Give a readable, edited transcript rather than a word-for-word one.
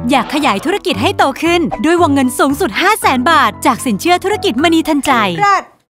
อยากขยายธุรกิจให้โตขึ้นด้วยวงเงินสูงสุด 500,000 บาทจากสินเชื่อธุรกิจมณีทันใจ